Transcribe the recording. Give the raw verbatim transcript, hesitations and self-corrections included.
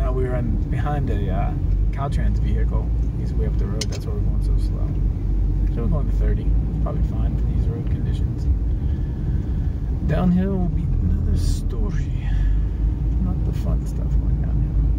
now we're on behind a uh, Caltrans vehicle. He's way up the road. That's why we're going so slow. So we're going to thirty. It's probably fine for these road conditions. Downhill will be another story. Not the fun stuff going downhill.